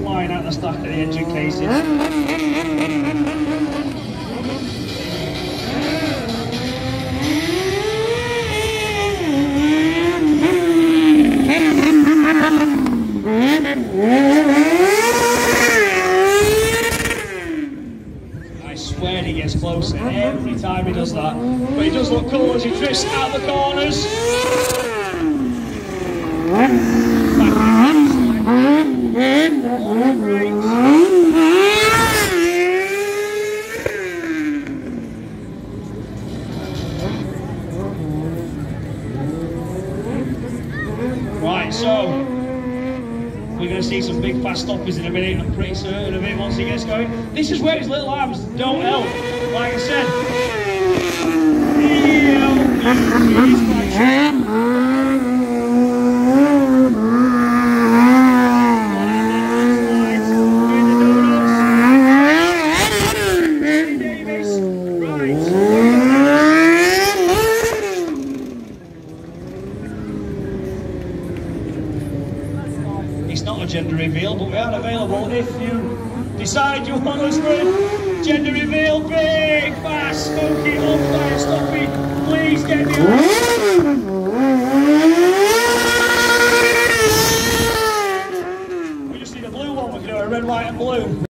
flying out the stack of the engine casing. I swear he gets closer every time he does that, but he does look cool as he drifts out the corners. Right, so we're going to see some big fast stoppers in a minute. I'm pretty certain of it once he gets going. This is where his little arms don't help. Like I said, he's quite It's not a gender reveal, but we are available if you decide you want us to. Gender reveal, big, fast, smoky, on fire, stoppy. Please get me on. We just need a blue one, we can do a red, white and blue.